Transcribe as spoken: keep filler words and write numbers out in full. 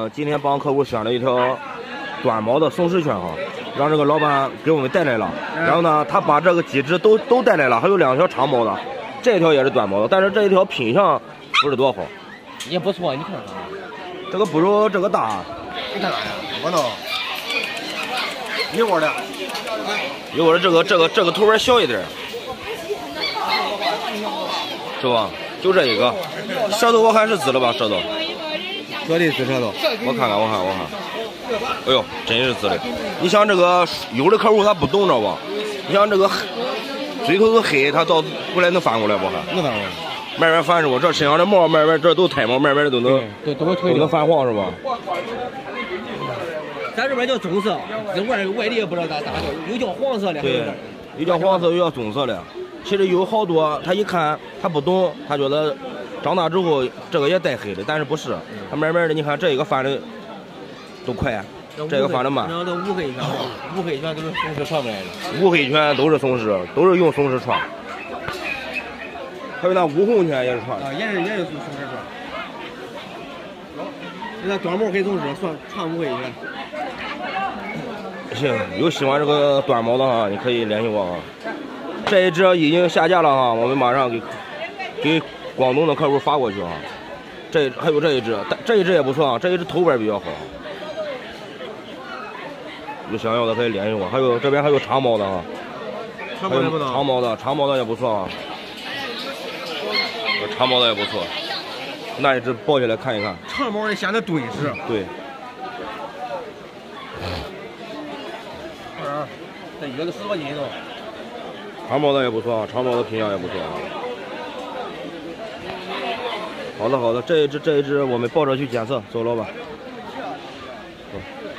们今天帮客户选了一条短毛的松狮犬哈，让这个老板给我们带来了。然后呢，他把这个几只都都带来了，还有两条长毛的，这条也是短毛的，但是这一条品相不是多好。 也不错，你看看， 这个不如这个大。 你看啥呀？ 我弄。一会儿的。 一会儿这个这个这个头儿小一点，是吧？就这一个，舌头我看是紫了吧？舌头。 这里紫舌头。 我看看，我看我看。哎呦，真是紫的。你像这个有的客户他不懂，知道吧？你像这个嘴头子黑，他到过来能翻过来不？还那当然。 慢慢翻是吧？这身上的毛慢慢这都胎毛，慢慢的都能对都都能泛黄是吧？ 咱这边叫棕色，这外外地也不知道咋咋叫，有叫黄色的， 对，有叫黄色，有叫棕色的。其实有好多他一看他不懂，他觉得长大之后这个也带黑的，但是不是，他慢慢的你看这一个翻的都快，这个翻的慢。 那乌黑犬，乌黑犬都是松狮传过来的。 乌黑犬都是松狮，都是用松狮传。还有那乌红犬也是传。 啊，也是也是松狮传。那短毛黑松狮算传乌黑犬。 行，有喜欢这个短毛的哈，你可以联系我啊。这一只已经下架了哈，我们马上给给广东的客户发过去啊。这还有这一只，这一只也不错啊，这一只头边比较好。有想要的可以联系我。还有这边还有长毛的啊， 长毛的不能。 长毛的，长毛的也不错啊。长毛的也不错，那一只抱起来看一看。 长毛的显得敦实。 对。 这一个十多斤都。 长毛的也不错啊，长毛的品相也不错啊。好的好的，这一只这一只我们抱着去检测，走老板。走。